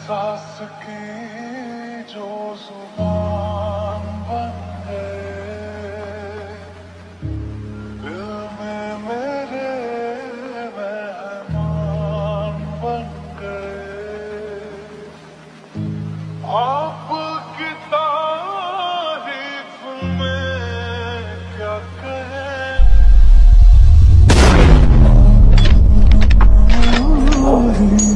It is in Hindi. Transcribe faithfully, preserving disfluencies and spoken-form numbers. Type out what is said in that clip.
एहसास की जो जुबान बन गए, दिल में मेरे मेहमान बन गए। आपकी तारीफ में क्या कहें।